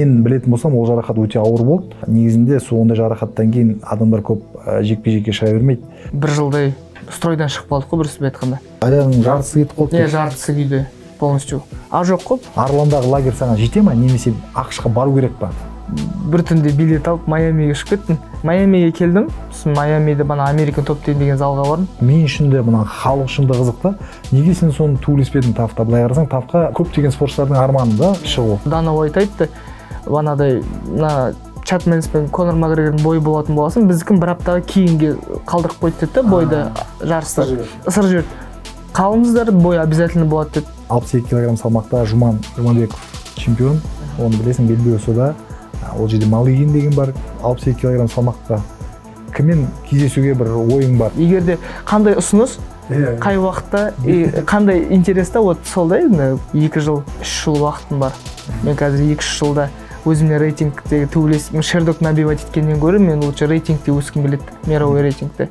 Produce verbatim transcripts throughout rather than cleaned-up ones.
мен білетін болсам, ол жарақат өте ауыр болды. Негізінде сондай жарақаттан кейін адамдар көп жекпе-жекке шыға бермейді. Бір жылдай стройдан шығып қалдық қой, дұрыс айтқанда. Аяғың жартысы кетіп қалды. Иә, жартысы күйде полностью. А жоқ қой. Арландағы лагерь саған жете ма, немесе ақш-қа бару керек па? Бір түнде билет алып Майамиге ұшып кеттім. Майамиге келдім. Сосын Майамиде бана Американ топ тен деген залға бардым. Мен үшін де мына халық үшін де қызық та. Неге сен соны төбелеспедің Тафта? Былай қарасаң, Тафқа көптеген спортшылардың арманы да шығу. Дана Уайт айтты, банадай мына Чат Менс пен Конор Макгрегордың бойы болатын боласың, біздікін бір аптаға кейінге қалдырып қойды деді, бойды жарысты. Ысыр жіберді. Қалыңыздар, бой обязательно болады деді. алпыс екі килограмм салмақта Жуман Жұманбеков чемпион. Оны білесің, белбеусуда. Ол жерде Малыгин деген бар, алпыс екі килограмм салмақта. Кіммен кездесуге бір ойың бар? Егерде қандай ұсыныс, қай уақытта, қандай интереста, вот солдай, екі жыл, үш жыл уақытым бар. Мен қазір екі үш жылда өзімне рейтингтегі төбелесіп, Шердок набивать еткеннен гөрі, мен лучше рейтингте өскім келеді, мировой рейтингте.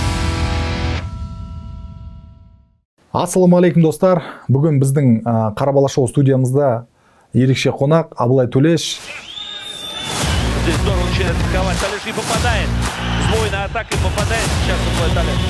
Ассалаумағалейкум достар. Бүгін біздің Қарабала шоу студиямызда ерекше қонақ Абылай Төлеш. Здесь здорово начинает атаковать. Талеш не попадает. Сбойная атака и попадает. Сейчас такой Талеш.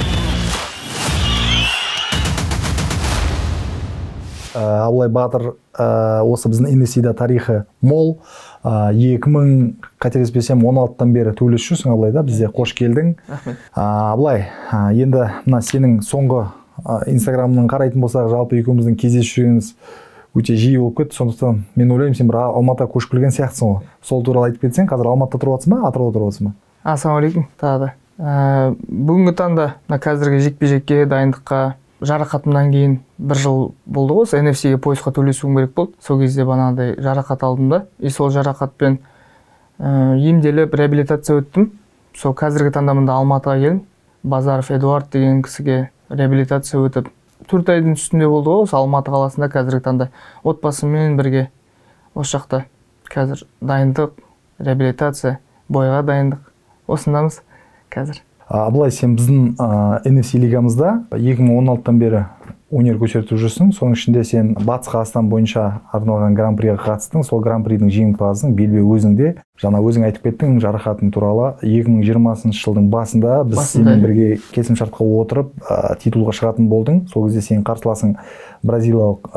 Абылай Батыр осы біздің эн эф си-да тарихы мол. екі мың қателеспесем он алтыдан бері төбелесіп жүрсің, Абылай, да? Бізде қош келдің. Абылай, енді мына сенің соңғы Инстаграмның қарайтын болсақ, жалпы екеуміздің кездесіп жүргеніміз өте жиі болып кетті. Сондықтан мен ойлаймын, сен бір Алматыға көшіп келген сияқтысың ғой. Сол туралы айтып кетсең, қазір Алматыда тұрып жатсың ба, Атырауда тұрып жатсың ба? Ассалаумағалейкум, тағы да. Бүгінгі таңда қазіргі жекпе-жекке дайындыққа жарақатымнан кейін бір жыл болды ғой. эн эф си-ге поясқа төлесуім керек болды. Сол кезде банандай жарақат алдым да. И сол жарақатпен емделіп, реабилитация өттім. Сол қазіргі таңда мында Алматыға келдім. Базаров Эдуард деген кісіге реабилитация өтіп, төрт айдың үстінде болды ғой, осы Алматы қаласында қазіргі таңда отбасыммен бірге осы жақта қазір дайындық, реабилитация, бойға дайындық. Осындамыз қазір. Абылай, сен біздің эн эф си лигамызда екі мың он алтыдан бері өнер көрсетіп жүрсің. Соның ішінде сен Батыс Қазақстан бойынша арналған гран-приға қатыстың. Сол гран-придің жеңімпазысың, белбеу өзіңде. Жаңа өзің айтып кеттің жарақатың туралы. екі мың жиырмасыншы жылдың басында біз сенімен бірге келісімшартқа отырып, титулға шығатын болдың. Сол кезде сенің қарсыласың бразилиялық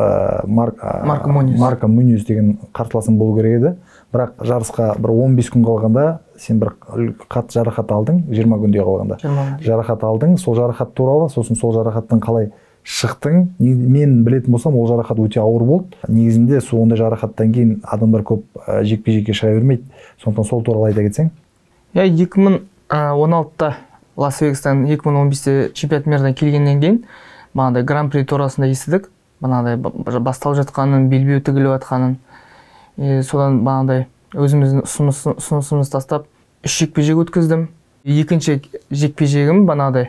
Марко Муньоз деген қарсыласың болу керек еді. Бірақ жарысқа бір он бес күн қалғанда сен бір қатты жарақат алдың, жиырма күнде қалғанда. Жарақат алдың, сол жарақат туралы, сосын сол жарақаттан қалай шықтың? Мен білетін болсам, ол жарақат өте ауыр болды. Негізінде сондай жарақаттан кейін адамдар көп жекпе-жекке шыға бермейді. Сондықтан сол туралы айта кетсең. Я екі мың он алтыда Лас-Вегастан, екі мың он бесте чемпионат мирдан келгеннен кейін бағандай гран-при турасында естідік. Бағандай басталып жатқанын, белбеу тігіліп жатқанын. Содан бағандай өзіміздің ұсынысымыз тастап, үш жекпе-жек өткіздім. Екінші жекпе-жегім бағандай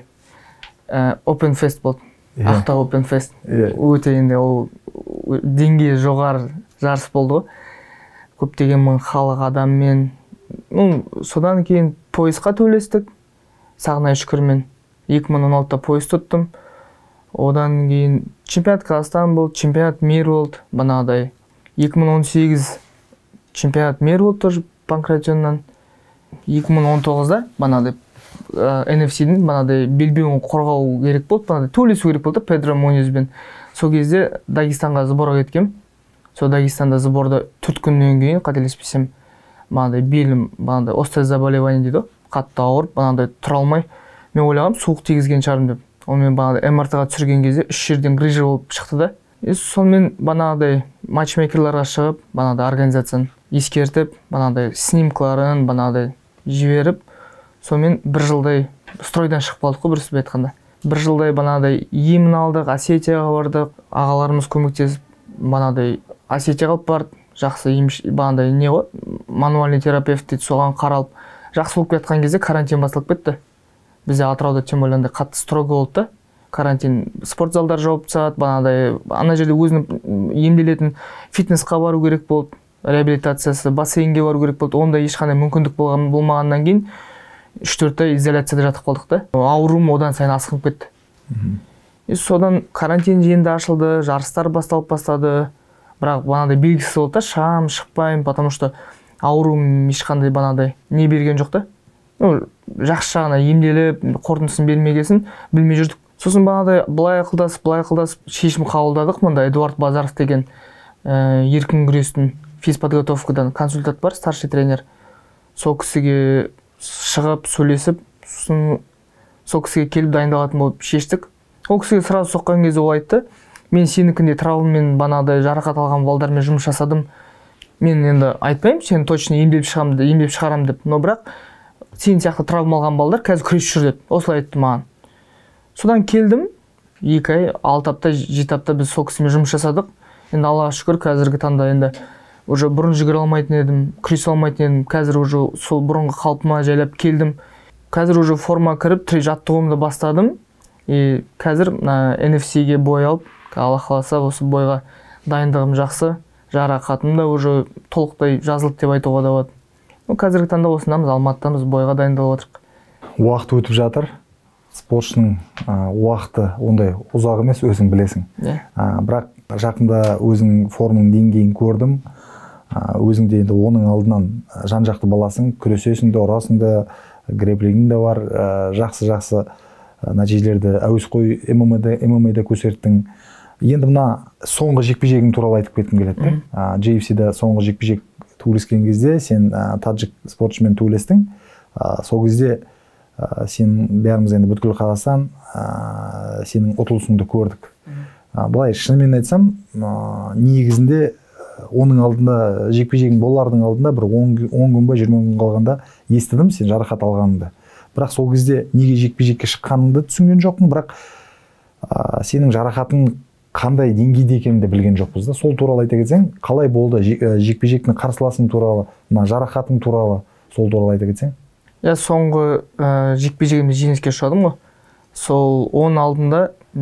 Open Fest болды. Ақтау Open Fest. Өте енді ол деңгейі жоғары жарыс болды ғой. Көптеген мың халық адаммен. Содан кейін поясқа төлестік. Сағынай Шүкірмен екі мың он алтыда пояс тұттым. Одан кейін чемпионат Қазақстан болды, чемпионат мир болды. Бағандай екі мың он сегіз чемпионат мир болды тоже Панкратионнан. екі мың он тоғызда бағандай эн эф си-дің бағандай белбеуін қорғау керек болды, бағандай төлесу керек болды Педро Муньозбен. Сол кезде Дагестанға сборға кеткем. Сол Дагестанда сборда төрт күннен кейін қателеспесем, бағандай белім, бағандай острое заболевание дейді, қатты ауырып, бағандай тұра алмай. Мен ойлағам, суық тигізген шығармын деп. Онымен бағандай эм ар тэ-ға түсірген кезде үш жерден грыжа болып шықты да. Сонымен бағандай матчмейкерларға шығып, бағандай организацияны ескертіп, бағандай снимкаларын бағандай жіберіп, сонымен бір жылдай стройдан шығып қалдық қой, дұрыс айтқанда. Бір жылдай бағандай емін алдық, Осетияға бардық, ағаларымыз көмектесіп, бағандай Осетияға алып барды, жақсы емші, бағандай не ғой, мануальный терапевт дейді, соған қаралып, жақсы болып кеткен кезде карантин басылып кетті. Бізде Атырауда тем более қатты строго болды да. Карантин, спорт залдар жауып тастады, бағандай ана жерде өзінің емделетін фитнесқа бару керек болды, реабилитациясы, бассейнге бару керек болды. Онда ешқандай мүмкіндік болмағаннан кейін үш төрт ай изоляцияда жатып қалдық та. Ауруым одан сайын асқынып кетті. Содан карантин енді ашылды, жарыстар басталып бастады. Бірақ бағандай белгісіз болды да, шам шықпаймын, потому что ауруым ешқандай банадай не берген жоқ та. Ну, жақсы жағына емделіп, қорытындысын бермегесін білмей жүрдік. Сосын банадай былай ақылдасып, былай ақылдасып шешім қабылдадық. Мұнда Эдуард Базаров деген еркін күрестің физподготовкадан консультант бар, старший тренер. Сол кісіге шығып, сөйлесіп, сосын сол кісіге келіп дайындалатын болып шештік. Ол кісіге сразу соққан кезде ол айтты: мен сенікіндей травмамен банадай жарақат алған балдармен жұмыс жасадым. Мен енді айтпаймын, сені точно емдеп шығамын, емдеп шығарам деп, но бірақ сен сияқты травма алған балдар қазір күресіп жүр деп. Осылай айтты маған. Содан келдім, екі ай, алты апта, жеті апта біз сол кісімен жұмыс жасадық. Енді Аллаға шүкір, қазіргі таңда енді уже бұрын жүгіре алмайтын едім, күресе алмайтын едім. Қазір уже сол бұрынғы қалпыма жайлап келдім. Қазір уже форма кіріп, жаттығуымды бастадым. И қазір эн эф си-ге бой алып, Алла қаласа осы бойға дайындығым жақсы. Жарақатым да уже толықтай жазылды деп айтуға да болады. Ну, қазіргі таңда осындамыз, Алматыдамыз, бойға дайындалып отырмыз. Уақыт өтіп жатыр. Спортшының уақыты ондай ұзақ емес, өзің білесің. Бірақ жақында өзің форманың деңгейін көрдім. Өзің де енді оның алдынан жан-жақты баласың, күресесің де, ұрасың да, грэпплингің де бар, жақсы-жақсы нәтижелерді әуесқой эм эм а-да көрсеттің. Енді мына соңғы жекпе-жегің туралы айтып кеткім келеді. джей эф си-да соңғы жекпе-жек төбелескен кезде сен таджик спортшымен төбелестің. Сол кезде сен бәріміз енді бүткіл Қазақстан сенің ұтылысыңды көрдік. Былай шынымен айтсам, негізінде оның алдында жекпе-жегің болардың алдында бір он күн ба жиырма күн қалғанда естідім сен жарақат алғаныңды. Бірақ сол кезде неге жекпе-жекке шыққаныңды түсінген жоқпын, бірақ сенің жарақатың қандай деңгейде екенін де білген жоқпыз да. Сол туралы айта кетсең, қалай болды жекпе-жектің қарсыласың туралы, мына жарақатың туралы, сол туралы айта кетсең? Я соңғы жекпе-жегімде жеңіске ұшадым ғой. Сол оның алдында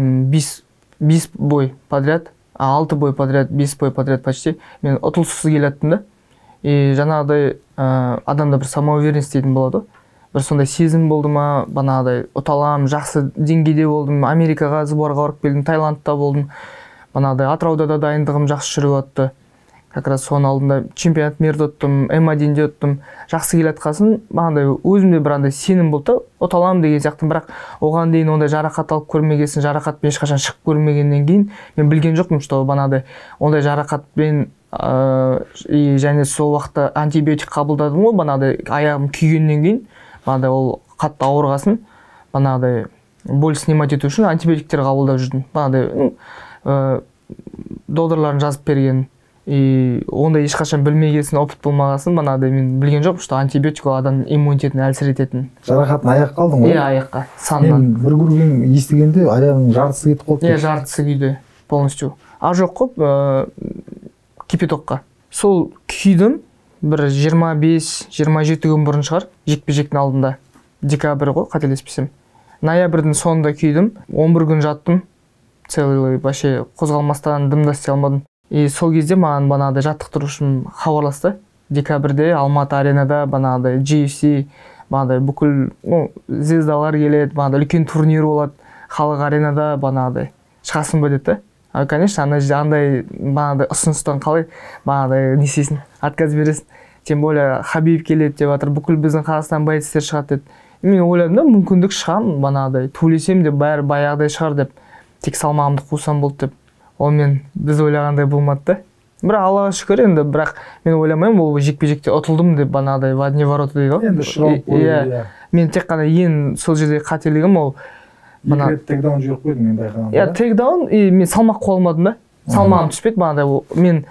бес бой подряд, алты бой подряд, бес бой подряд почти мен ұтылыссыз келаттым да. И жаңағыдай адамда бір самоуверенность дейтін болады. Бір сондай сезім болды ма, банағыдай ұталам, жақсы деңгейде болдым, Америкаға, сборға барып келдім, Таиландта болдым. Банағыдай Атырауда да дайындығым жақсы жүріп жатты. Как раз соның алдында чемпионат мирді ұттым, эм один-де ұттым. Жақсы келатқасын, банағыдай өзімде бір андай сенім болды, ұталам деген сияқты, бірақ оған дейін ондай жарақат алып көрмегесін, жарақатпен ешқашан шығып көрмегеннен кейін мен білген жоқпын, что банағыдай ондай жарақатпен және сол уақытта антибиотик қабылдадым ғой, банағыдай аяғым күйгеннен кейін. Банағыдай ол қатты ауырғасын, банағыдай боль снимать ету үшін антибиотиктер қабылдап жүрдім. Банағыдай докторларын жазып берген. И ондай ешқашан білмегесін, опыт болмағасын, банағыдай мен білген жоқпын, что антибиотик ол адамның иммунитетін әлсірететін. Жарақатын аяқ қалдың ғой? Иә, аяққа, санынан. Мен бір көрген естігенде аяғың жартысы кетіп қалды. Иә, жартысы күйді полностью. А жоқ қой, кипятокқа. Сол күйдім. Бір жиырма бес жиырма жеті күн бұрын шығар, жекпе-жектің алдында. Декабрь ғой, қателеспесем. Ноябрьдің соңында күйдім, он бір күн жаттым. Целый вообще қозғалмастан дым да істей алмадым. И сол кезде маған банағыдай жаттықтырушым хабарласты. Декабрьде Алматы аренада банағыдай джей эф си, банағыдай бүкіл, ну, звездалар келеді, банағыдай үлкен турнир болады. Халық аренада банағыдай шығасың ба деді. А, конечно, андай банағыдай ұсыныстан қалай банағыдай несесін, отказ бересің. Тем более Хабиб келеді деп жатыр, бүкіл біздің Қазақстан бойцтер шығады деді. Мен ойладым да, мүмкіндік шығам, банағыдай төлесем деп, бәрі баяғыдай шығар деп, тек салмағымды қусам болды деп. Ол мен біз ойлағандай болмады. Бірақ Аллаға шүкір енді, бірақ мен ойламаймын, ол жекпе-жекте ұтылдым деп, банағыдай в одни ворота дейді ғой. Енді шырап қойды. Мен тек қана ең сол жерде қателігім ол екі рет тейкдаун жіберіп қойдың мен байқағанда. Иә, тейкдаун, и мен салмақ қоя алмадым да. Салмағым түспеді, банағыдай мен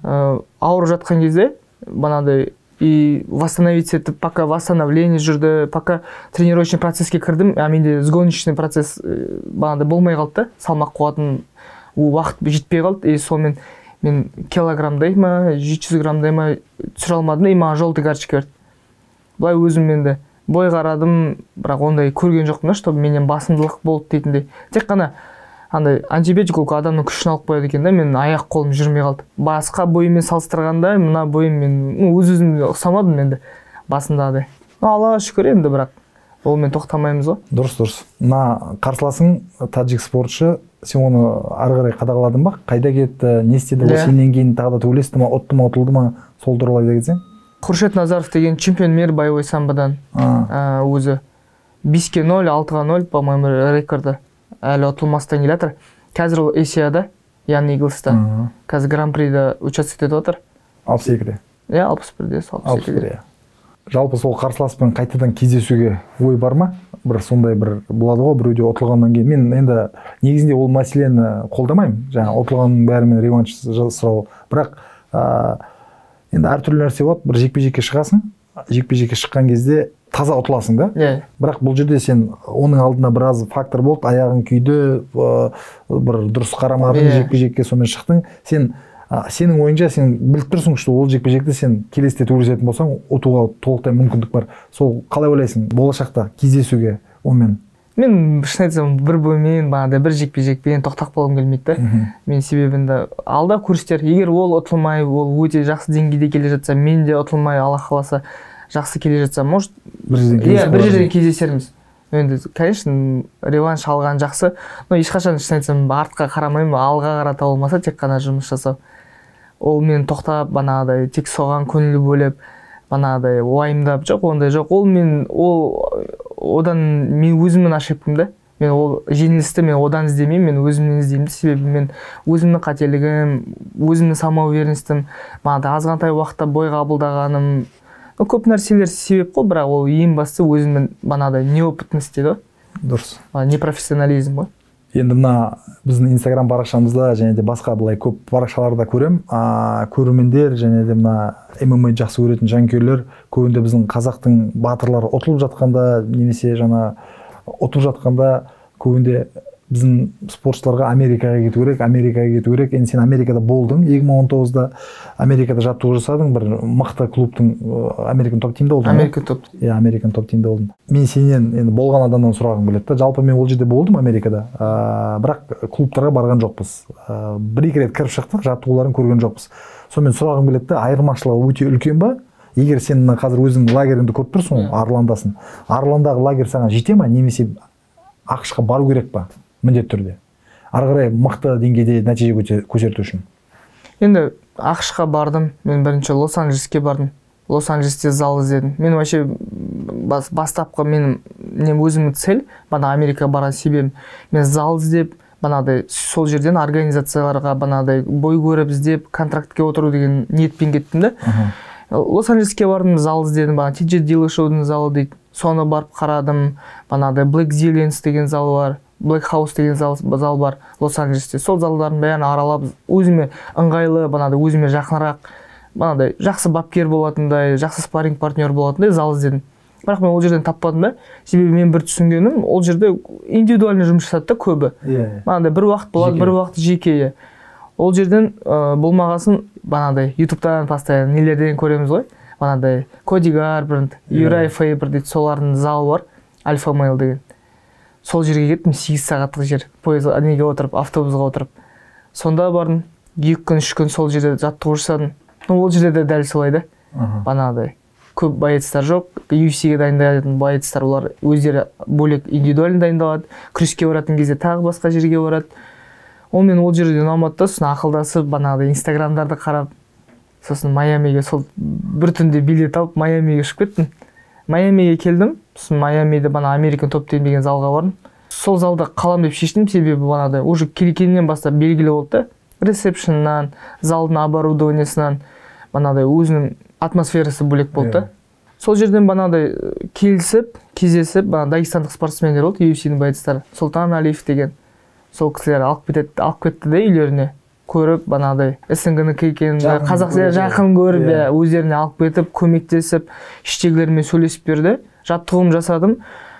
ауырып жатқан кезде, банағыдай и восстановиться етіп, пока восстановление жүрді, пока тренировочный процесске кірдім, а менде сгоночный процесс банағыдай болмай қалды да, салмақ қоятын уақыт жетпей қалды. И сонымен мен килограммдай ма, жеті жүз граммдай ма түсіре алмадым, и маған желтый карточка берді. Былай өзім менде бой қарадым, бірақ ондай көрген жоқпын да, чтобы менен басымдылық болды дейтіндей. Тек қана андай антибиотик ол адамның күшін алып қояды екен да, мен аяқ қолым жүрмей қалды. Басқа бойымен салыстырғанда, мына бойым мен өз-өзімді ұқсамадым енді басындағыдай. Аллаға шүкір енді, бірақ ол мен тоқтамаймыз ғой. Дұрыс, дұрыс. Мына қарсыласың таджик спортшы, сен оны ары қарай қадағаладың ба? Қайда кетті, не істеді? Ол сенен кейін тағы да төбелесті ма, ұтты ма, ұтылды ма? Сол туралы айта кетсең? Хуршет Назаров деген чемпион мир боевой самбодан өзі беске ноль, алтыға ноль, по-моему, рекорды әлі ұтылмастан келе жатыр. Қазір ол Эсияда, Ян Иглста. Қазір гран-прида участвовать етіп отыр. алпыс екіде. Иә, алпыс бірде, алпыс екіде. Жалпы сол қарсыласпен қайтадан кездесуге ой бар ма? Бір сондай бір болады ғой, біреуде ұтылғаннан кейін. Мен енді негізінде ол мәселені қолдамаймын. Жаңа ұтылғанның бәрімен реванш сұрау. Бірақ енді әртүрлі нәрсе болады. Бір жекпе-жекке шығасың. Жекпе-жекке шыққан кезде таза ұтыласың да. Бірақ бұл жерде сен оның алдына біраз фактор болды, аяғың күйді, бір дұрыс қарамадың, жекпе-жекке сонымен шықтың. Сен сенің ойынша сен біліп тұрсың, что ол жекпе-жекті сен келесіде төрешетін болсаң, ұтуға толықтай мүмкіндік бар. Сол қалай ойлайсың болашақта кездесуге онымен? Мен шын айтсам бір боймен бағандай бір жекпе-жекпен тоқтап қалғым келмейді да. Мен себебінде алда көрсетер, егер ол ұтылмай, ол өте жақсы деңгейде келе жатса, мен де ұтылмай, Алла қаласа жақсы келе жатса, может бір жерден кездесерміз. Енді, конечно, реванш алған жақсы, но ешқашан шын айтсам артқа қарамаймын, алға қарата болмаса тек қана жұмыс жасау. Ол мен тоқтап, банағыдай тек соған көңіл бөліп, банағыдай уайымдап, жоқ, ондай жоқ. Ол мен ол одан мен өзімнің ошибкамды. Мен ол жеңілісті мен одан іздемеймін, мен өзімнен іздеймін, себебі мен өзімнің қателігім, өзімнің самоуверенностьім, банағыдай азғантай уақытта бой қабылдағаным, көп нәрселер себеп қой, бірақ ол ең басты өзімнің банағыдай неопытность дейді. Дұрыс. Непрофессионализм ғой. Енді мына біздің Инстаграм парақшамызда және де басқа былай көп парақшаларда көрем, көрермендер және де мына эм эм а жақсы көретін жанкүйерлер көбінде біздің қазақтың батырлары ұтылып жатқанда немесе жаңа ұтылып жатқанда көбінде біздің спортшыларға Америкаға кету керек, Америкаға кету керек. Енді сен Америкада болдың, екі мың он тоғызда Америкада жаттығу жасадың, бір мықты клубтың Американ топ-тимде болдың. Американ топ. Иә, Американ топ-тимде болдың. Мен сенен енді болған адамнан сұрағым келеді да. Жалпы мен ол жерде болдым Америкада, бірақ клубтарға барған жоқпыз. Бір-екі рет кіріп шықтық, жаттығуларын көрген жоқпыз. Сонымен сұрағым келеді да, айырмашылығы өте үлкен ба? Егер сен қазір өзің лагеріңді көріп тұрсың, Орландасың. Орландағы лагерь саған жете ма, немесе ақш-қа бару керек па? Міндетті түрде. Ары қарай мықты деңгейде нәтиже көрсету үшін. Енді ақш-қа бардым, мен бірінші Лос-Анджелеске бардым. Лос-Анджелесте зал іздедім. Мен вообще бастапқы менің нем өзімнің цель, бана Америкаға барған себебім. Мен зал іздеп, банадай сол жерден организацияларға банадай бой көріп іздеп, контрактке отыру деген ниетпен кеттім да. Лос-Анджелеске бардым, зал іздедім, бана Ти Джей Диллашоудың залы дейді. Соны барып қарадым, банадай Black Zillions деген зал бар. Black House деген зал, зал бар Лос-Анджелесте. Сол залдардың бәрін аралап, өзіме ыңғайлы, банадай өзіме жақынырақ, банадай жақсы бапкер болатындай, жақсы спарринг партнер болатындай зал іздедім. Бірақ мен ол жерден таппадым да. Себебі мен бір түсінгенім, ол жерде индивидуальный жұмыс жасады да көбі. Банадай бір уақыт болады, бір уақыт жеке. Ол жерден болмағасын, банадай ютубтан постоянно нелерден көреміз ғой. Банадай Коди Гарбрант, Юрай Фейбер дейді, солардың залы бар, Альфа Мейл деген. Сол жерге кеттім, сегіз сағаттық жер, поезға неге отырып, автобусға отырып. Сонда бардым, екі күн, үш күн сол жерде жаттығу жасадым. Ол жерде де дәл солай да. Банағыдай көп боецтар жоқ, ю эф си-ге дайындалатын боецтар, олар өздері бөлек индивидуально дайындалады, күреске баратын кезде тағы басқа жерге барады. Ол мен ол жерден ұнамады да, сосын ақылдасып, банағыдай инстаграмдарды қарап, сосын Майамиге сол бір түнде билет алып, Майамиге ұшып кеттім. Майамиге келдім, сосын Майамиде бана Американ топ-тим деген залға бардым. Сол залда қалам деп шештім, себебі банағыдай уже келгеннен бастап белгілі болды да. Ресепшннан, залдың оборудованиесінен, банағыдай өзінің атмосферасы бөлек болды да. Сол жерден банағыдай келісіп, кездесіп, бана дагестандық спортсмендер болды, ю эф си-дің боецтары. Сұлтан Алиев деген. Сол кісілер алып кетті, алып кетті де үйлеріне. Көріп, банағыдай эс эн гэ-нікі екенін, қазақстан жақын көріп, өздеріне алып кетіп, көмектесіп, іштегілерімен сөйлесіп берді. Жаттығуым жасадым.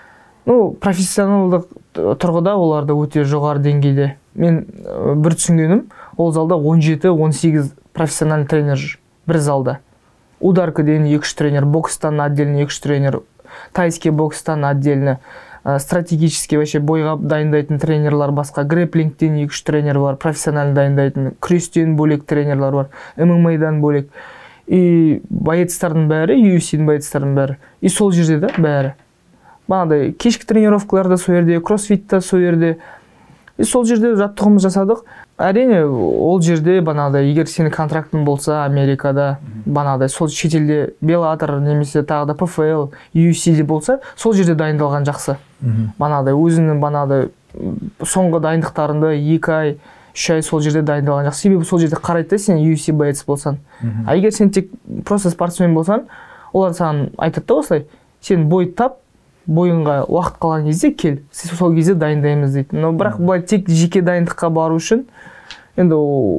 Ну, профессионалдық тұрғыда оларда өте жоғары деңгейде. Мен бір түсінгенім, ол залда он жеті он сегіз профессиональный тренер жүр, бір залда. Ударкіден екі үш тренер, бокстан отдельно екі үш тренер, тайский бокстан отдельно, стратегический вообще бойға дайындайтын тренерлар басқа, грэплингтен екі үш тренер бар, профессионально дайындайтын, күрестен бөлек тренерлар бар, эм эм а-дан бөлек. И боецтардың бәрі, ю эф си-дің боецтардың бәрі. И сол жерде да бәрі. Бағадай кешкі тренировкаларда сол жерде, кроссфитта сол жерде. И сол жерде жаттығымыз жасадық. Әрине, ол жерде банағыдай, егер сенің контрактың болса Америкада, банағыдай сол шетелде Беллатор немесе тағы да П Ф Л, Ю Эф Си болса, сол жерде дайындалған жақсы. Банағыдай өзінің банағыдай соңғы дайындықтарында екі ай, үш ай сол жерде дайындалған жақсы. Себебі сол жерде қарайды сен Ю Эф Си боец болсан. А егер сен тек просто спортсмен болсан, олар саған айтады да осылай, сен бой тап, бойынға уақыт қалған кезде кел, сол кезде дайындаймыз дейді. Но бірақ бұлай тек жеке дайындыққа бару үшін, енді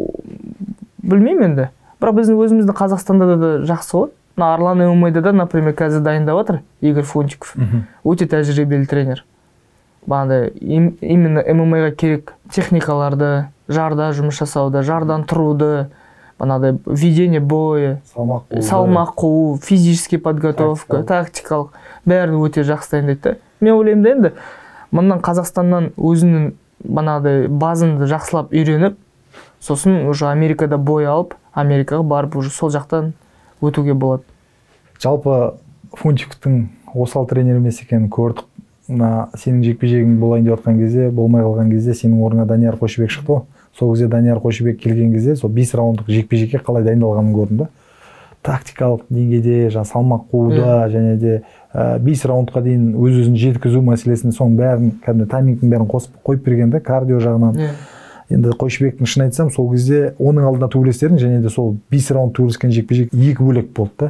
білмеймін енді. Бірақ біздің өзіміздің Қазақстанда да жақсы ғой. Арлан эм эм эйда да, например, қазір дайындап жатыр Игорь Фунтиков. Өте тәжірибелі тренер. Бағандай, именно эм эм эйға керек техникаларды, жарда жұмыс жасауды, жардан тұруды, банағыдай ведение боя, салмақ қуу, физический подготовка, тактикалық, бәрін өте жақсы дайындайды. Мен ойлаймын да енді, мындан Қазақстаннан өзінің банағыдай базынды жақсылап үйреніп, сосын уже Америкада бой алып, Америкаға барып уже сол жақтан өтуге болады. Жалпы Фунтиковтың осал тренер емес екенін көрдік. Сенің жекпе-жегің болайын деп жатқан кезде, болмай қалған кезде сенің орныңа Данияр Қойшыбек шықты. Сол кезде Данияр Қойшыбек келген кезде, сол бес раундтық жекпе-жекке қалай дайындалғанын көрдім да. Тактикалық деңгейде, жаңа салмақ қууда, және де бес раундқа дейін өз-өзін жеткізу мәселесін соның бәрін, кәдімгі таймингтің бәрін қосып қойып бергенде, кардио жағынан. Енді Қойшыбектің шын айтсам, сол кезде оның алдында төбелестердің, және де сол бес раунд төбелескен жекпе-жек екі бөлек болды да.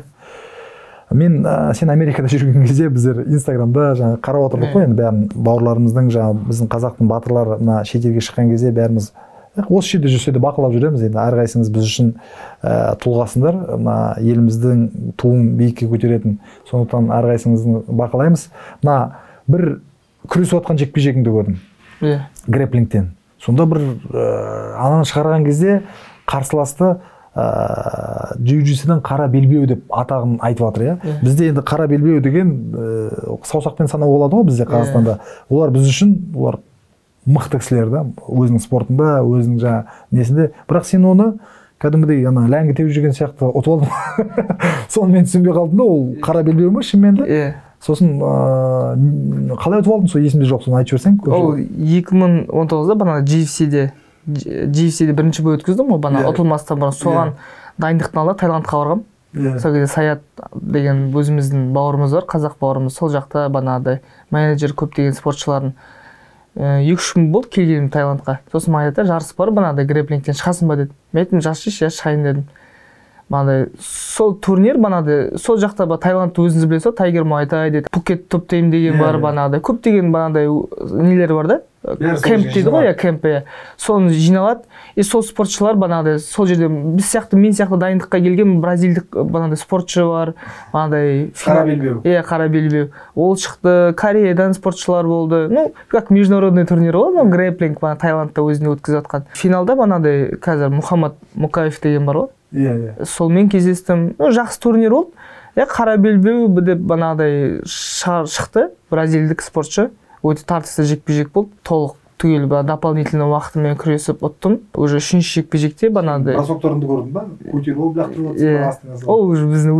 Мен сен Америкада жүрген кезде біздер Инстаграмда жаңа қарап отырдық қой, енді бәрін бауырларымыздың, жаңа біздің қазақтың батырларына шетелге шыққан кезде бәріміз осы жерде жүрсе де бақылап жүреміз. Енді әрқайсыңыз біз үшін тұлғасындар, мына еліміздің туын биікке көтеретін, сондықтан әрқайсыңызды бақылаймыз. Мына бір күресіп жатқан жекпе-жегіңді көрдім. Грэпплингтен. Сонда бір ананы шығарған кезде қарсыласты джиу-джитсудан қара белбеу деп атағын айтып жатыр, иә. Бізде енді қара белбеу деген саусақпен санау болады ғой бізде Қазақстанда. Олар біз үшін, олар мықты кісілер да, өзінің спортында, өзінің жаңа несінде. Бірақ сен оны кәдімгідей ана ләңгі теуіп жүрген сияқты ұтып алдың. Соны мен түсінбей қалдым да, ол қара белбеу ма шынымен де? Сосын қалай ұтып алдың, сол есімде жоқ, соны айтып жіберсең. Ол екі мың он тоғызда бана G F C-де G F C-де бірінші бой өткіздім ғой, бана ұтылмастан бұрын соған дайындықтан алып Таиландқа барғам. Сол кезде Саят деген өзіміздің бауырымыз бар, қазақ бауырымыз, сол жақта банағыдай менеджер көптеген спортшылардың екі үш күн болды келгенім Таиландқа. Сосын маған айтты, жарыс бар, банағыдай грэпплингтен шығасың ба деді. Мен айттым, жақсы, иә, шығайын дедім. Банағыдай сол турнир банағыдай сол жақта ба Таиландты өзіңіз білесіз ғой, Тайгер Муай Тай дейді, Пукет топ-тайм деген бар, банағыдай көптеген банағыдай нелер бар да. Кемп дейді ғой, иә, кемп, иә. Соны жиналады. И сол спортшылар банағыдай сол жерде біз сияқты, мен сияқты дайындыққа келген бразилдік банағыдай спортшы бар, банағыдай қара белбеу. Иә, қара белбеу. Ол шықты, Кореядан спортшылар болды. Ну, как международный турнир ғой, но грэпплинг банағыдай Таиландта өзінде өткізіп жатқан. Финалда банағыдай қазір Мухаммад Мукаев деген бар ғой. Иә, иә. Солмен кездестім. Ну, жақсы турнир болды. Иә, қара белбеу деп банағыдай шықты, бразилдік спортшы. Өте тартысты жекпе-жек болды. Толық түгел дополнительный уақытымен күресіп ұттым. Уже үшінші жекпе-жекте банағыдай. Бросоктарыңды көрдің ба? Көтеріп алып лақтырып жатсың астыңа. Ол уже біздің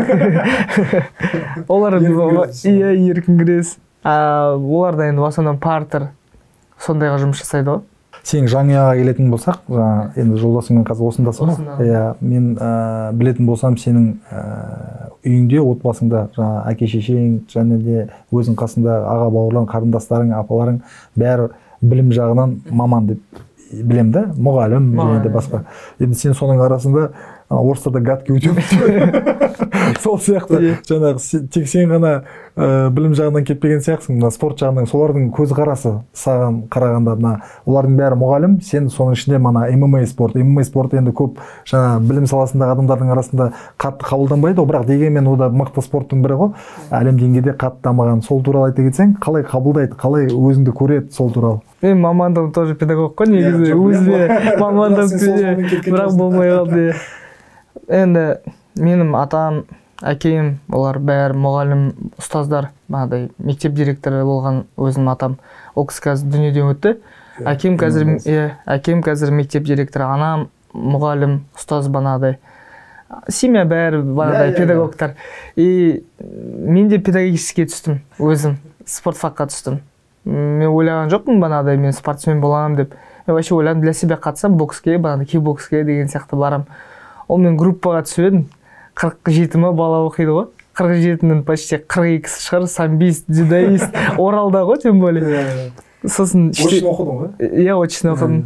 өзіміздің. Олар иә, еркін күрес. Оларда енді в основном партер сондайға жұмыс жасайды ғой. Сен жаңияға келетін болсақ, енді жолдасыңмен қазір осындасың ғой. Иә, мен білетін болсам, сенің үйіңде, отбасыңда, жаңа әке-шешең, және де өзің қасында аға бауырларың, қарындастарың, апаларың бәрі білім жағынан маман деп білем да, мұғалім және де басқа. Енді сен соның арасында орыстарда гадкий утенок. Сол сияқты жаңағы тек сен ғана білім жағынан кетпеген сияқтысың, мына спорт жағынан. Солардың көзқарасы саған қарағанда, мына олардың бәрі мұғалім, сен соның ішінде мана эм эм эй спорт. эм эм эй спорт енді көп жаңа білім саласындағы адамдардың арасында қатты қабылданбайды, бірақ дегенмен ол да мықты спорттың бірі ғой. Әлем деңгейде қатты дамыған. Сол туралы айта кетсең, қалай қабылдайды, қалай өзіңді көреді сол туралы? Мен мамандығым тоже педагог қой, негізі өзіме мамандығым бірақ болмай қалды. Енді менің атам, әкем, олар бәрі мұғалім, ұстаздар, бағадай мектеп директоры болған өзім атам. Ол кісі қазір дүниеден өтті. Әкем қазір, әкем қазір мектеп директоры, анам мұғалім, ұстаз бағадай. Семья бәрі бағадай педагогтар. И мен де педагогическке түстім, өзім спорт факқа түстім. Мен ойлаған жоқпын бағадай, мен спортсмен боламын деп. мен вообще ойладым для себя қатысам бокске, бағана кикбокске деген сияқты барам. Ол мен группаға түсіп едім, қырық жеті ма бала оқиды ғой. қырық жетінің почти қырық екісі шығар, самбист, дзюдоист, Оралда ғой, тем более. Сосын очно оқыдың ғой? Иә, очно оқыдым.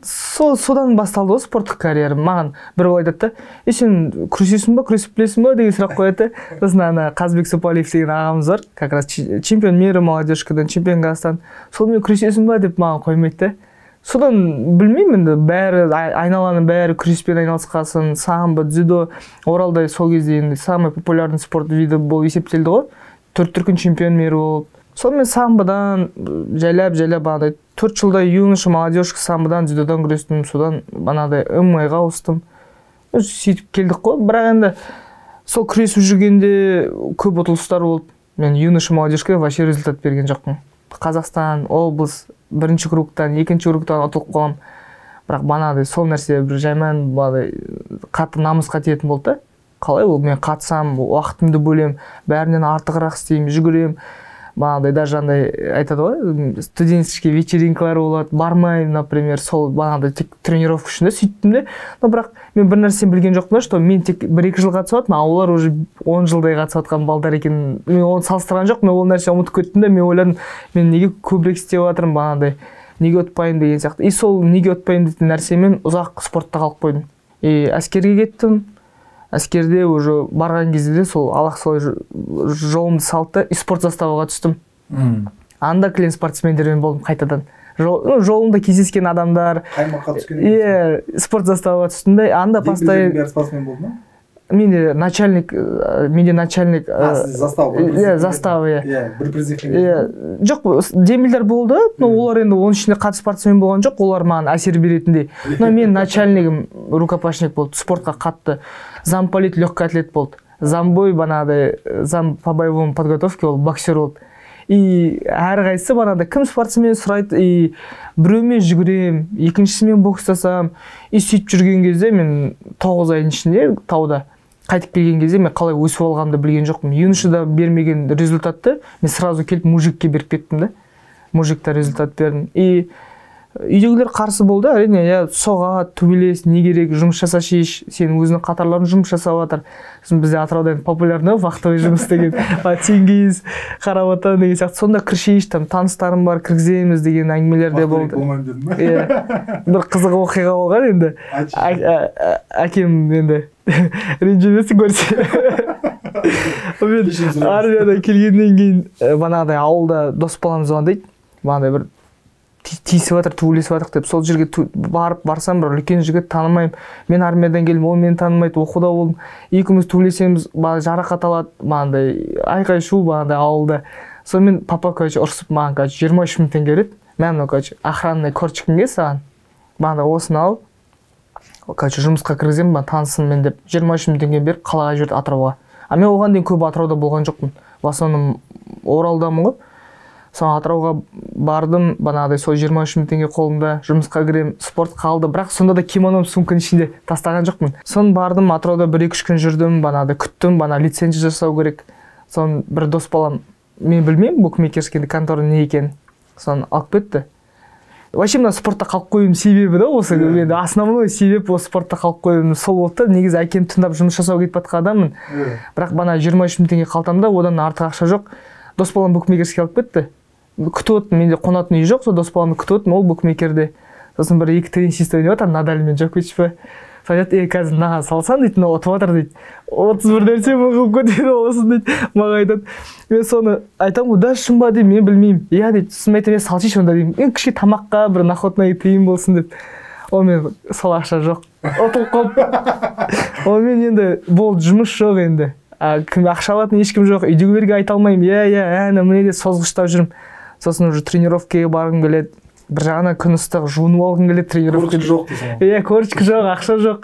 Содан басталды ғой спорттық карьера. Маған бір ой айтады да, "Е, сен күресесің ба, күресіп білесің ба?" деген сұрақ қояды. Сосын ана Қазбек Сопалиев деген ағамыз бар, как раз чемпион мира молодежкадан, чемпион Казахстан. Сол мен күресесің ба деп маған қоймайды да. Содан білмеймін енді, бәрі айналаның бәрі күреспен айналысқасын, самбо, дзюдо, Оралда сол кезде енді самый популярный спорт виді болып есептелді ғой. Төрт дүркін чемпион мира болып. Сонымен самбодан жайлап-жайлап бағадай төрт жылдай юноша молодежка самбодан, дзюдодан күрестім, содан бағадай эм эм а-ға ауыстым. Сөйтіп келдік қой, бірақ енді сол күресіп жүргенде көп ұтылыстар болды. Мен юноша молодежка вообще результат берген жоқпын. Қазақстан, облыс, бірінші кругтан, екінші кругтан ұтылып қалам. Бірақ бағадай сол нәрсе бір жайман бағадай қатты намысқа тиетін болды. Қалай ол, мен қатысам, уақытымды бөлем, бәрінен артығырақ істеймін, жүгірем. Бағадай даже андай айтады ғой, студенческий вечеринкалар болады, бармаймын, например, сол бағадай тек тренировка үшін де сөйттім де. Но бірақ мен бір нәрсені білген жоқпын, что мен тек бір-екі жыл қатысып жатырмын, а олар уже он жылдай қатысып жатқан балдар екен. Мен оны салыстырған жоқ, мен ол нәрсені ұмытып кеттім де, мен ойладым, мен неге көбірек істеп жатырмын, бағадай неге ұтпаймын деген сияқты. И сол неге ұтпаймын дейтін нәрсемен ұзақ спортта қалып қойдым. И әскерге кеттім. Әскерде уже барған кезде де сол Аллах солай жолымды салды да, спорт заставаға түстім. Анда клен спортсмендермен болдым қайтадан. Жолымда кездескен адамдар. Қаймаққа түскен? Иә, спорт заставаға түстім де, анда постоянно. Дембілдердің спортсмен болды ма? Менде начальник, менде начальник. Застава. Иә, застава, иә. Иә, бір президент. Иә, жоқ, дембілдер болды, но олар енді оның ішінде қатты спортсмен болған жоқ, олар маған әсер беретіндей. Но мен начальнигім рукопашник болды, спортқа қатты. Замполит легкий атлет болды. Замбой банадай, зам по боевому подготовке ол боксер болды. И әрқайсысы банадай кім спортсмен сұрайды, и біреумен жүгірем, екіншісімен бокстасам. И сөйтіп жүрген кезде мен тоғыз айдың ішінде тауда қайтып келген кезде мен қалай өсіп алғанымды білген жоқпын. Юношада бермеген результатты мен сразу келіп мужикке беріп кеттім да. Мужикта результат бердім. И үйдегілер қарсы болды, әрине, я соға, төбелес, не керек, жұмыс жаса шеш, сенің өзінің қатарларын жұмыс жасап жатыр. Сосын бізде Атырауда вахтовый вахтовый жұмыс деген, теңгейіз, қараватан деген сияқты. Сонда кіршейш, там таныстарым бар, кіргіземіз деген әңгімелер де болды. Болмайым дедім ба? Иә. Бір қызық оқиға болған енді. Әкем енді ренжімесін көрсе. Мен армиядан келгеннен кейін банағыдай ауылда дос балам звондайды. Банағыдай бір тиісіп жатыр, төбелесіп жатыр деп сол жерге барып барсам, бір үлкен жігіт танымаймын. Мен армиядан келдім, ол мені танымайды, оқуда болдым. Екеуміз төбелесеміз, жарақат алады, маңдай айқай шу маңдай ауылда. Сонымен папа короче ұрсып маған короче жиырма үш мың теңге береді. Мен мына короче охранный корчикімге саған. Маңдай осыны ал. Короче жұмысқа кіргіземін, маған танысын мен деп жиырма үш мың теңге беріп қалаға жіберді Атырауға. А мен оған дейін көп Атырауда болған жоқпын. В основном Оралдамын ғой. Соң Атырауға бардым, банағыдай сол жиырма үш мың теңге қолымда, жұмысқа кірем, спорт қалды, бірақ сонда да кимоном сумканың ішінде тастаған жоқпын. Соң бардым, Атырауда бір-екі үш күн жүрдім, банағыдай күттім, бана лицензия жасау керек. Соң бір дос балам, мен білмеймін букмекерский контора не екен. Соң алып кетті. Вообще мына спортта қалып қойым себебі да осы, енді основной себеп осы спортта қалып қойым сол болды. Негізі әкем тыңдап жұмыс жасау кетіп жатқан адаммын. Бірақ бана жиырма үш мың теңге қалтамда, одан артық ақша жоқ. Дос балам букмекерский алып кетті. Күтіп отырмын, менде қонатын үй жоқ, сол дос баламды күтіп отырмын, ол букмекерде. Сосын бір екі теннисист ойнап жатыр, Надаль мен Джокович па. Сойтады, "Ей, қазір мынаған салсаң" дейді, "Мынау ұтып жатыр" дейді. отыз бір нәрсе қылып көтеріп аласың дейді. Маған айтады. Мен соны айтамын ғой, "Да, шын ба" деймін, мен білмеймін. "Иә" дейді, "Сосын айтамын, салшы онда" деймін. "Ең кішкене тамаққа бір находной тиын болсын" деп. Ол мен сол ақша жоқ. Ұтылып қалып. Ол мен енді болды, жұмыс жоқ енді. Кім ақша алатын ешкім жоқ. Үйдегілерге айта алмаймын. "Иә, иә, әне міне" деп созғыштап жүрмін. Сосын уже тренировкаға барғым келеді. Бір жағынан күн ыстық, жуынып алғым келеді тренировкаға. Корочка жоқ дейсің. Иә, корочка жоқ, ақша жоқ.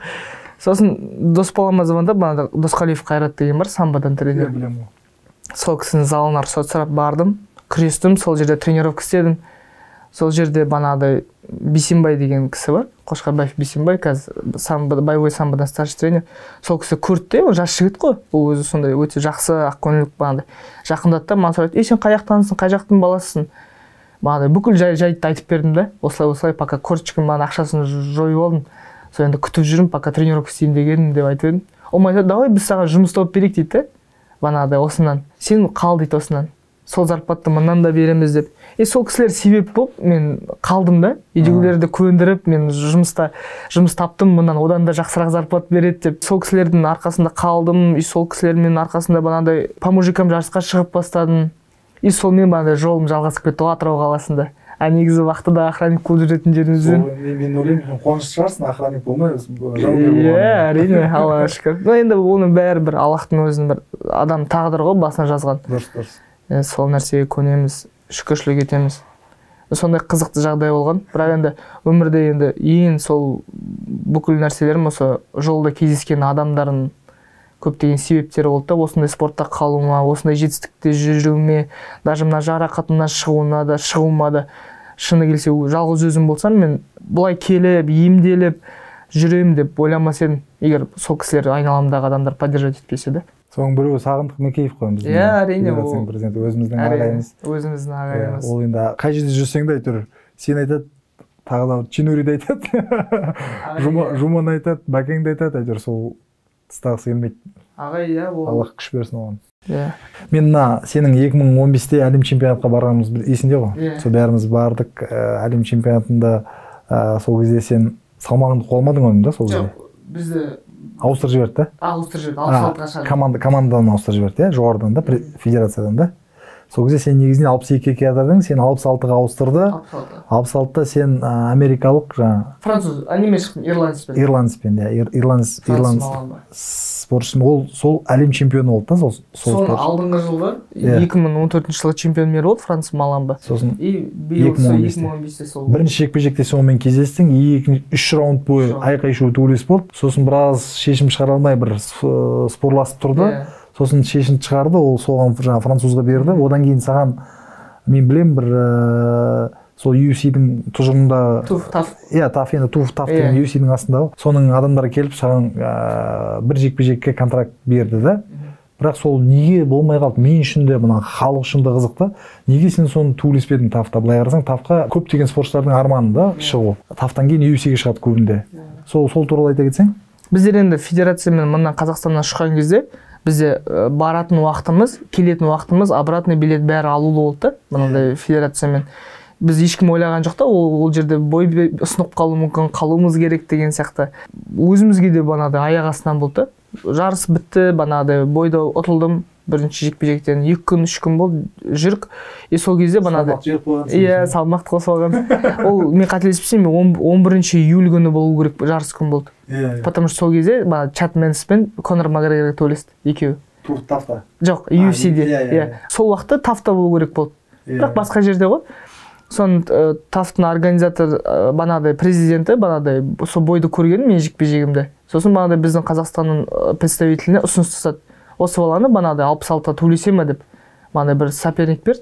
Сосын дос балама звондап, бана Досқалиев Қайрат деген бар, самбодан тренер. Сол кісінің залына рұқсат сұрап бардым, күрестім, сол жерде тренировка істедім. Сол жерде банағыдай Бисимбай деген кісі бар, Қошқарбаев Бисимбай, қазір самбо, боевой самбодан старший тренер. Сол кісі көрді, ол жас жігіт қой, ол өзі сондай өте жақсы, ақкөңілдік банағыдай. Жақындатты, маған сұрайды, "Ей, сен қай жақтансың, қай жақтың баласысың?" маған бүкіл жай жайтты айтып бердім да, осылай осылай, пока корточкам маған ақшасын жойып алдым, сол енді күтіп жүрмін, пока тренировка істейін дегенмін деп айтып едім. Ол айтады, давай біз саған жұмыс тауып берейік дейді, бағанағыдай осынан, сен қал дейді осынан, сол зарплатты мындан да береміз деп. И сол кісілер себеп болып мен қалдым да, үйдегілерді көндіріп, мен жұмыста жұмыс таптым, мындан одан да жақсырақ зарплат береді деп. Сол кісілердің арқасында қалдым, и сол кісілермен арқасында бағанағыдай по мужикам жарысқа шығып бастадым. И солмен бағанағыдай жолым жалғасып кетті Атырау қаласында. А негізі вақтыда охранник болып жүретін жерімізден. Мен ойлаймын, қуанышты шығарсың, охранник болмай, иә, әрине, Аллаға шүкір. Но енді оның бәрі бір Аллахтың өзінің бір адам тағдыры ғой, басына жазған. Дұрыс, дұрыс. Сол нәрсеге көнеміз, шүкіршілік етеміз. Сондай қызықты жағдай болған. Бірақ енді өмірде енді ең сол бүкіл нәрселерім осы жолда кездескен адамдардың көптеген себептері болды да, осындай спортта қалуыма, осындай жетістікте жүруіме, даже мына жарақатымнан шығуына да, шығуыма да, шыны келсе жалғыз өзім болсам, мен бұлай келіп, емделіп жүремін деп ойламас едім, егер сол кісілер айналамдағы адамдар поддержать етпесе де. Соның біреуі Сағындық Мекеев қой, біздің иә, әрине, ол президенті, өзіміздің ағайымыз. Өзіміздің ағайымыз. Ол енді қай жерде жүрсең де әйтеуір, сен айтады, тағы да Чинуриді айтады, Жуман айтады, Бәкеңді айтады, әйтеуір сол тыстағысы келмейді. Ағай, иә, ол. Аллах күш берсін оған. Иә. Мен мына сенің екі мың он бесте әлем чемпионатқа барғанымыз есіңде ғой? Иә. Сол бәріміз бардық, әлем чемпионатында сол кезде сен салмағыңды қолмадың ойым да сол кезде? Жоқ, бізді ауыстырып жіберді да? Ауыстырып жіберді, алпыс алтыға шығарды. Команда, командадан ауыстырып жіберді, иә, жоғарыдан да, федерациядан да. Сол кезде сен негізінен алпыс екі килограммдың, сен алпыс алтыға ауыстырды. алпыс алтыда сен америкалық жаңа француз, аниме шықтым, ирландспен. Ирландспен, иә, ирландс, ирландс спортшымен, ол сол әлем чемпионы болды да, сол соны алдыңғы жылы екі мың он төртінші жылы чемпион мері болды Франц Маламба. Сосын екі мың он бесте сол. Бірінші жекпе-жекте сонымен кездестің, екі үш раунд бойы айқай-шу төбелес болды. Сосын біраз шешім шығара алмай бір спорласып тұрды. Сосын шешім шығарды, ол соған жаңа французға берді. Одан кейін саған, мен білем, бір сол ю эф си-дің тұжырымында... Туф, таф. Иә, таф, енді туф, таф деген ю эф си-дің астында. Соның адамдары келіп, саған бір жекпе-жекке контракт берді да. Бірақ сол неге болмай қалды? Мен үшін де, мына халық үшін де қызықты. Неге сен соны төбелеспедің тафта? Былай қарасаң, тафқа көптеген спортшылардың арманы да шығу. Тафтан кейін ю эф си-ге шығады көбінде. Сол туралы айта кетсең? Біздер енді федерациямен мындан Қазақстаннан шыққан кезде бізде баратын уақытымыз, келетін уақытымыз, обратный билет бәрі алулы болды, мынандай федерациямен. Біз ешкім ойлаған жоқ та, ол жерде бой ұсынып қалу мүмкін, қалуымыз керек деген сияқты. Өзімізге де банады аяқ астынан болды. Жарыс бітті, банады бойда ұтылдым, бірінші жекпе-жектен екі күн, үш күн болды, жүрік. И сол кезде банады... Иә, салмақты қосып алған. Ол мен қателеспесем, он бірінші июль күні болу керек жарыс күн болды. Потому что сол кезде Чад Менс пен Конор Макгрегор төбелесті, екеуі. Тафта? Жоқ, ю эф си-де. Сол уақытта тафта болу керек болды. Бірақ басқа жерде ғой. Соны тафтың организатор банадай президенті, банадай сол бойды көрген мен жекпе-жегімді. Сосын банадай біздің Қазақстанның представителіне ұсыныс тастады. Осы баланы банадай алпыс алтыға төбелесе ме деп. Банадай бір соперник берді.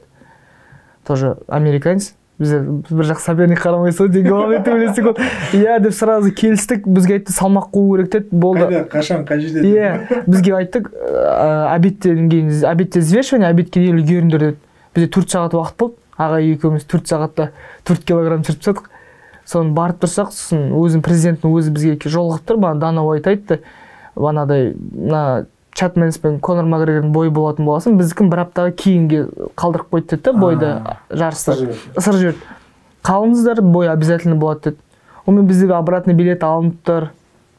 Тоже американец. Біздер бір жақ соперник қарамай сол деген головой төбелесек болды. Иә деп сразу келістік. Бізге айтты салмақ қою керек деді. Болды. Қайда, қашан, қай жерде? Иә, бізге айттық, обедтен кейін, обедте взвешивание, обедке дейін үлгеріңдер деді. Бізде төрт сағат уақыт болды. Ағай екеуміз төрт сағатта төрт килограмм жүріп тастадық. Соны барып тұрсақ, сосын өзінің президенттің өзі бізге жолығып тұр, бана Дана Уайт айтты. Банадай, мына Чад Менс пен Конор Макгрегордың бойы болатын боласын, біздікін бір аптаға кейінге қалдырып қойды деді, бойды жарысты. Сыр жүрді. Қалыңыздар, бой обязательно болады деді. Онымен біздегі обратный билет алынып тұр.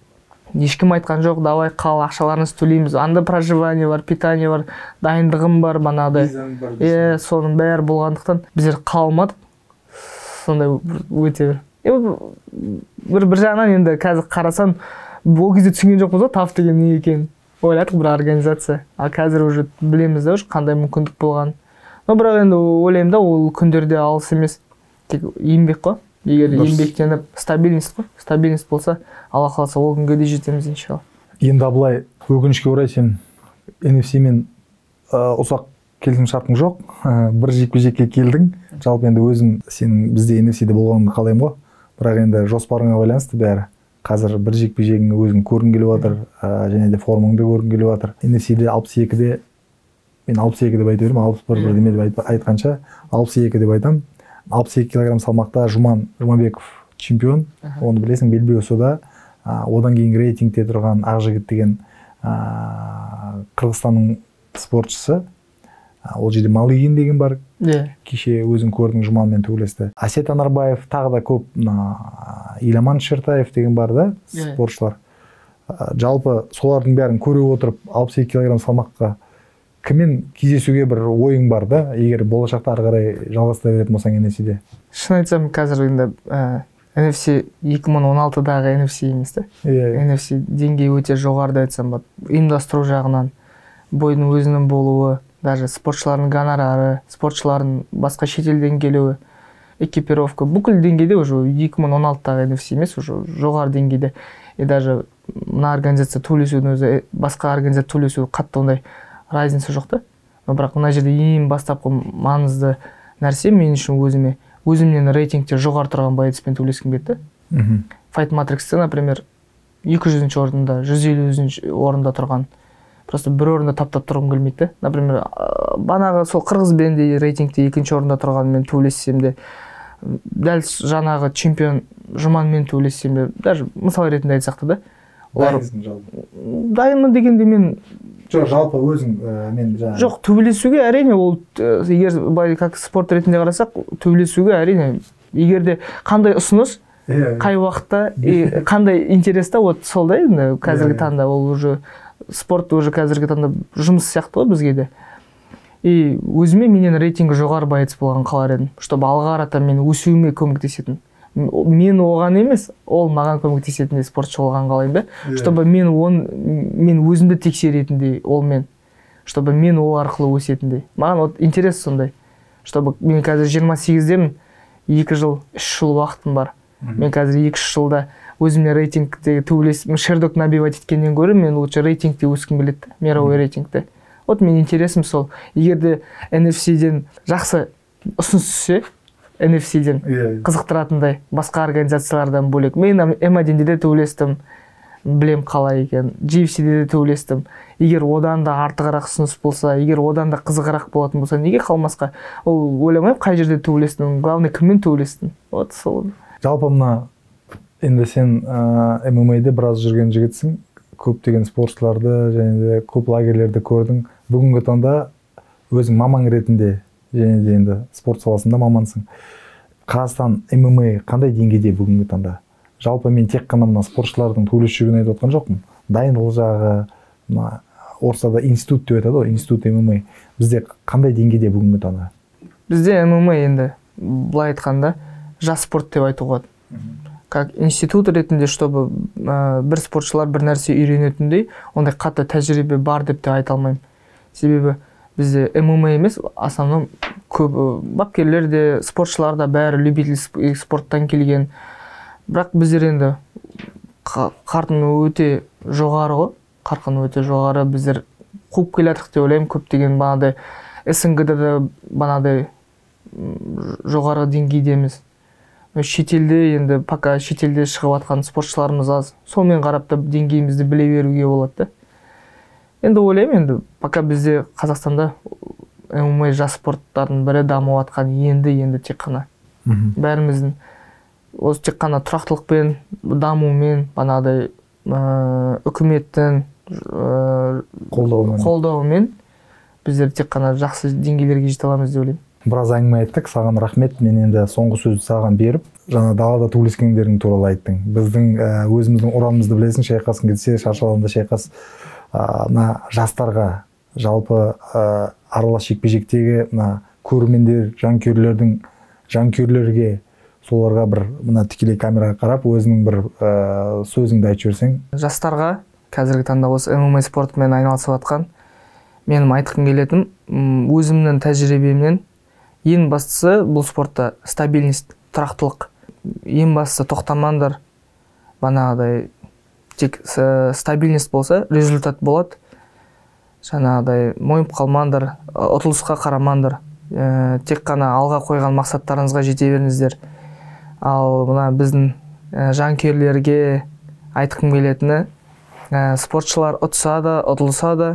Ешкім айтқан жоқ, давай қал, ақшаларыңыз төлейміз. Анда проживание бар, питание бар, дайындығым бар, банадай. Е, соның бәрі болғандықтан біздер қалмадық. Сондай өте бір. Бір жағынан енді қазір қарасам, ол кезде түсінген жоқпыз ғой, таф деген не екен. Ойладық бір организация. А қазір уже білеміз да, қандай мүмкіндік болған. Но бірақ енді ойлаймын да, ол күндерде алыс емес. Тек еңбек қой. Егер еңбектеніп, стабильность қой. Стабильность болса, Алла қаласа ол күнге де жетеміз иншалла. Енді былай өкінішке орай сен эн эф си-мен ұсақ келісімшартың жоқ. Бір жекпе-жекке келдің. Жалпы енді өзім сенің бізде эн эф си-де болғаныңды қалаймын ғой. Бірақ енді жоспарыңа байланысты бәрі. Қазір бір жекпе-жегіңді өзің көргің келіп жатыр, және де формаңды көргің келіп жатыр. эн эф си-де алпыс екіде, мен алпыс екі деп айта беремін, алпыс бір демеліп айтқанша алпыс екі деп айтам. алпыс екі килограмм салмақта Жуман Жұмабеков чемпион, оны білесің, белбеу суда. Одан кейін рейтингте тұрған Ақжігіт деген Қырғызстанның спортшысы, ол жерде Малыгин деген бар, кеше өзің көрдің, Жұманмен төбелесті. Асет Анарбаев, тағы да көп, Иламан Шертаев деген бар да, спортшылар. Жалпы солардың бәрін көре отырып алпыс екі килограмм салмаққа кіммен кездесуге бір ойың бар да, егер болашақта ары қарай жалғастыра беретін болсаң эн эф си-де? Шын айтсам, қазір енді эн эф си екі мың он алтыдағы эн эф си емес та. эн эф си деңгейі өте жоғарыда айтсам болады. Ұйымдастыру жағынан, бойдың өзінің болуы, даже спортшылардың гонорары, спортшылардың басқа шетелден келуі, экипировка, бүкіл деңгейде уже екі мың он алтыдағы эн эф си емес, уже жоғары деңгейде. И даже мына организация төлесудің өзі, басқа организация төлесуі қатты ондай разница жоқ та. Бірақ мына жерде ең бастапқы маңызды нәрсе мен үшін өзіме, өзімнен рейтингте жоғары тұрған боецпен төлескім келді. Fight Matrix'те, например, екі жүзінші орында, жүз елуінші орында тұрған. Просто бір орында таптап тұрғым келмейді. Например, банағы сол Қырғызбен де рейтингте екінші орында тұрған мен төлессем де, дәл жаңағы чемпион Жұманмен төлессем де, даже мысал ретінде айтсақ та да. Дайынсың жалпы? Дайынмын дегенде мен... Жоқ, жалпы өзің мен жаңағы... Жоқ, төбелесуге әрине, ол егер как спорт ретінде қарасақ, төбелесуге әрине, егер де қандай ұсыныс, қай уақытта, қандай интереста, вот сол да енді қазіргі таңда, ол уже спорт уже қазіргі таңда жұмыс сияқты ғой бізге де. И өзіме менен рейтингі жоғары боец болған қалар едім, чтобы алға қарата мен өсуіме көмектесетін. Мен оған емес, ол маған көмектесетіндей спортшы болған қалайым да, чтобы мен он мен өзімді тексеретіндей ол мен, чтобы мен ол арқылы өсетіндей. Маған вот интерес сондай, чтобы мен қазір жиырма сегіздемін, екі жыл, үш жыл уақытым бар. Мен қазір екі үш жылда өзімне рейтингте төбелесіп, шердок набивать еткеннен гөрі мен лучше рейтингте өскім келеді, мировой рейтингте. Вот мен интересім сол. Егер де эн эф си-ден жақсы ұсыныс түссе, эн эф си-ден қызықтыратындай басқа организациялардан бөлек. Мен эм один-де де төбелестім, білем қалай екен, джи эф си-де де төбелестім. Егер одан да артығырақ ұсыныс болса, егер одан да қызығырақ болатын болса, неге қалмасқа? Ол ойламайым қай жерде төбелестің, главный кіммен төбелестің. Вот сол. Жалпы мына енді сен эм эм а-де біраз жүрген жігітсің, көптеген спортшыларды және де көп лагерлерді көрдің. Бүгінгі таңда өзің маман ретінде және де енді спорт саласында мамансың. Қазақстан эм эм а қандай деңгейде бүгінгі таңда? Жалпы мен тек қана мына спортшылардың төрешілігін айтып отқан жоқпын. Дайындық жағы, мына Орыстарда институт деп айтады ғой, институт эм эм а. Бізде қандай деңгейде бүгінгі таңда? Бізде эм эм а енді былай айтқанда жас спорт деп айтуға болады. Как институт ретінде, чтобы бір спортшылар бір нәрсе үйренетіндей, ондай қатты тәжірибе бар деп те айта алмаймын. Себебі бізде эм эм а емес, основном көп бапкерлер де, спортшылар да бәрі любитель спорттан келген. Бірақ біздер енді қарқын өте жоғары ғой, қарқын өте жоғары, біздер қуып келатық деп ойлаймын. Көптеген банадай эс эн гэ-де де банадай жоғары деңгейдеміз. Шетелде енді пока шетелде шығып атқан спортшыларымыз аз. Сонымен қарап та деңгейімізді біле беруге болады да. Енді ойлаймын, енді пока бізде Қазақстанда эм эм а жас спорттардың бірі дамып атқан, енді енді тек қана бәріміздің осы тек қана тұрақтылықпен, дамуымен, банадай үкіметтің қолдауымен біздер тек қана жақсы деңгейлерге жете аламыз деп ойлаймын. Біраз әңгіме айттық, саған рахмет. Мен енді соңғы сөзді саған беріп, жаңа далада төбелескендерің туралы айттың. Біздің өзіміздің ұранымызды білесің, шайқасың кетсе, шаршы алаңда шайқас. Мына жастарға, жалпы аралас жекпе-жектегі мына көрермендер, жанкүйерлердің жанкүйерлерге, соларға бір мына тікелей камераға қарап, өзінің бір сөзіңді айтып жіберсең. Жастарға қазіргі таңда осы эм эм а спортымен айналысып жатқан менің айтқым келетін, өзімнің тәжірибемнен ең бастысы бұл спортта стабильность, тұрақтылық. Ең бастысы тоқтамаңдар. Банағыдай тек стабильность болса, результат болады. Жаңағыдай мойып қалмаңдар, ұтылысқа қарамаңдар. Тек қана алға қойған мақсаттарыңызға жете беріңіздер. Ал мына біздің жанкүйерлерге айтқым келетіні, спортшылар ұтса да, ұтылса да,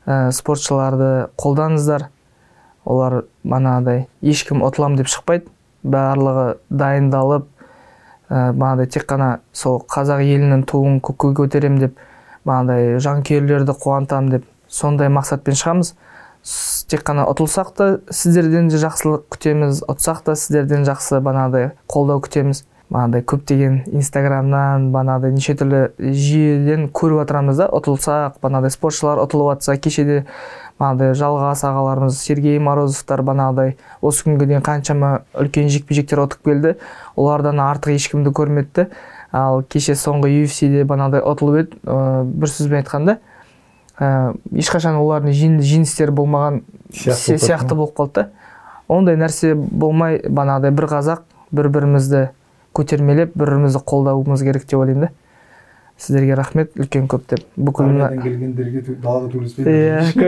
спортшыларды қолдаңыздар. Олар манағыдай ешкім ұтылам деп шықпайды. барлығы дайындалып, бағандай тек қана сол қазақ елінің туын көкке көтерем деп, бағандай жанкүйерлерді қуантам деп, сондай мақсатпен шығамыз. Тек қана ұтылсақ та сіздерден жақсылық күтеміз, ұтсақ та сіздерден жақсы бағандай қолдау күтеміз. Бағандай көптеген инстаграмнан, бағандай неше түрлі жүйеден көріп отырамыз да, ұтылсақ, бағандай спортшылар ұтылып жатса, кешеде бағандай Жалғас ағаларымыз, Сергей Морозовтар бағандай осы күнге дейін қаншама үлкен жекпе-жектер ұтып келді. Олардан артық ешкімді көрмеді. Ал кеше соңғы ю эф си-де бағандай ұтылып еді. Бір сөзбен айтқанда, ешқашан олардың жеңістері болмаған сияқты болып қалды. Ондай нәрсе болмай, бағандай бір қазақ бір-бірімізді көтермелеп, бір-бірімізді қолдауымыз керек деп ойлаймын да. Сіздерге рахмет, үлкен көп деп. Армиядан келгендерге далада төбелеспейді.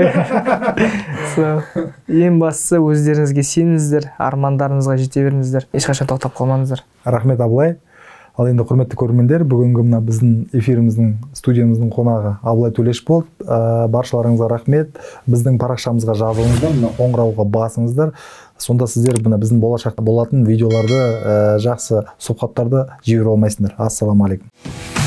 Ең бастысы өздеріңізге сеніңіздер, армандарыңызға жете беріңіздер. Ешқашан тоқтап қалмаңыздар. Рахмет, Абылай. Ал енді құрметті көрермендер, бүгінгі мына біздің эфиріміздің, студиямыздың қонағы Абылай Төлеш болды. Баршаларыңызға рахмет. Біздің парақшамызға жазылыңыздар, мына қоңырауға басыңыздар. Сонда сіздер мына біздің болашақта болатын видеоларды, жақсы сұхбаттарды жіберіп алмайсыңдар. Ассаламу алейкум.